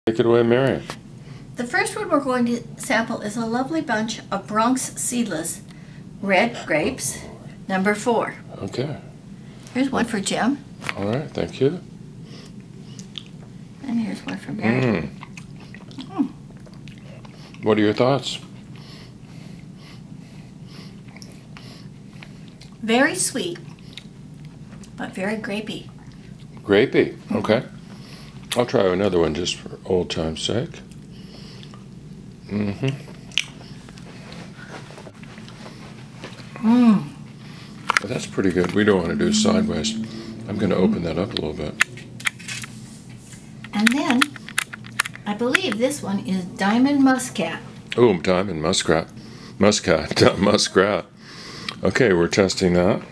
Take it away, Mary. The first one we're going to sample is a lovely bunch of Bronx seedless red grapes, number 4. Okay. Here's one for Jim. All right, thank you. And here's one for Mary. What are your thoughts? Very sweet, but very grapey. Grapey, okay. I'll try another one just for old time's sake. That's pretty good. We don't want to do sideways. I'm going to open that up a little bit. And then, I believe this one is Diamond Muscat. Oh, diamond muscat. Muscat, not muskrat. Okay, we're testing that.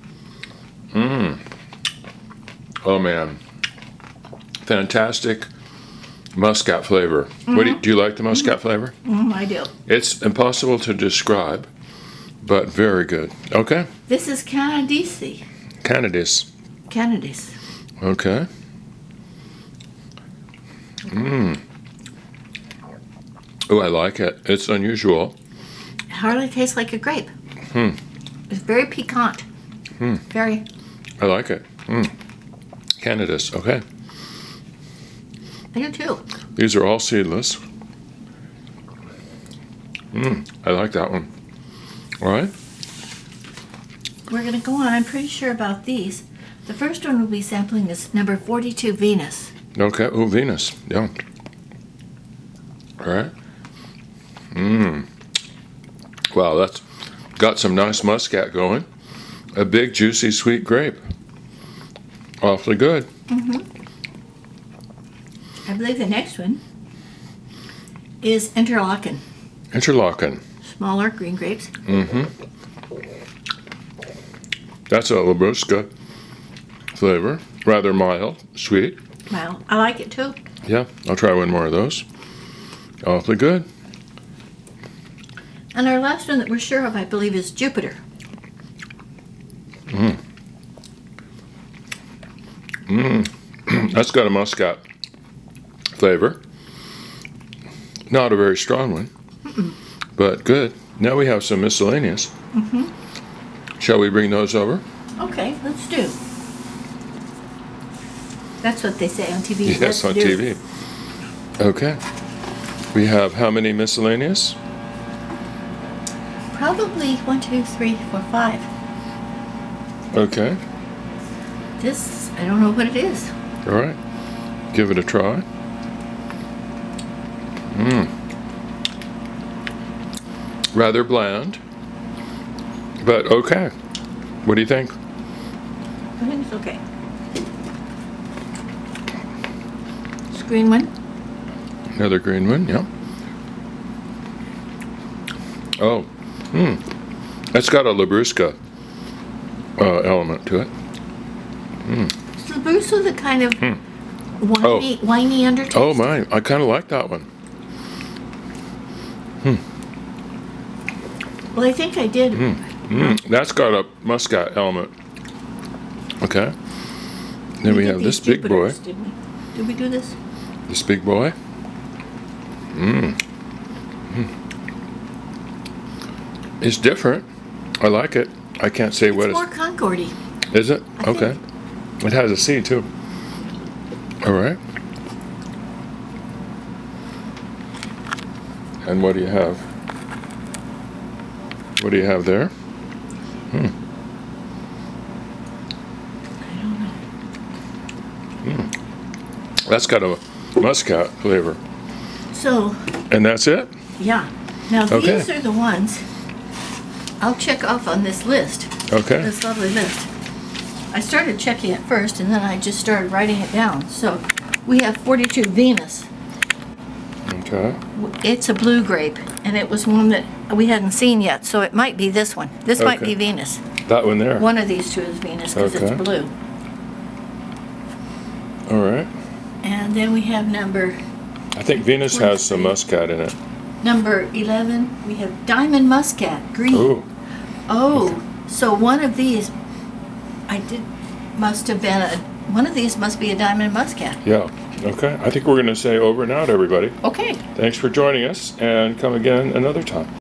Oh man, fantastic muscat flavor. What do you like the muscat flavor? I do. It's impossible to describe, but very good. Okay. This is Canadice. Canadice. Canadice. Okay. Oh, I like it. It's unusual. It hardly tastes like a grape. It's very piquant. Very. I like it. Canadice. Okay. I do too. These are all seedless. I like that one. All right. We're going to go on. I'm pretty sure about these. The first one we'll be sampling is number 42, Venus. Okay. Oh, Venus. Yeah. All right. Wow, that's got some nice muscat going. A big, juicy, sweet grape. Awfully good. I believe the next one is Interlaken. Interlaken. Smaller green grapes. That's a Labrusca flavor. Rather mild, sweet. Well, I like it too. Yeah, I'll try one more of those. Awfully good. And our last one that we're sure of, I believe, is Jupiter. That's got a muscat flavor. Not a very strong one, but good. Now we have some miscellaneous. Shall we bring those over? Okay, let's do. That's what they say on TV. Yes, on TV. Okay. We have how many miscellaneous? Probably 1, 2, 3, 4, 5. Okay. This, I don't know what it is. All right. Give it a try. Rather bland, but okay. What do you think? I think it's okay. This green one. Another green one, yeah. Oh, that's got a Labrusca element to it. Is Labrusca the kind of winey undertaste? Oh my, I kind of like that one. Well, I think I did. That's got a muscat element. Okay. Then we have this big boy. Did we do this? This big boy. It's different. I like it. I can't say what it's more Concordy. Is it? Okay. It has a C too. All right. And what do you have? What do you have there? I don't know. That's got a muscat flavor. So. And that's it? Yeah. Now these are the ones I'll check off on this list. Okay. This lovely list. I started checking it first, and then I just started writing it down. So we have 42 Venus. Okay. It's a blue grape, and it was one that we hadn't seen yet, so it might be this one. This might be Venus. That one there. One of these two is Venus because it's blue. All right. And then we have number. I think Venus has some muscat in it. Number 11, we have Diamond Muscat, green. Ooh. Oh, so one of these, must have been one of these must be a Diamond Muscat. Yeah. Okay, I think we're going to say over and out, everybody. Okay. Thanks for joining us, and come again another time.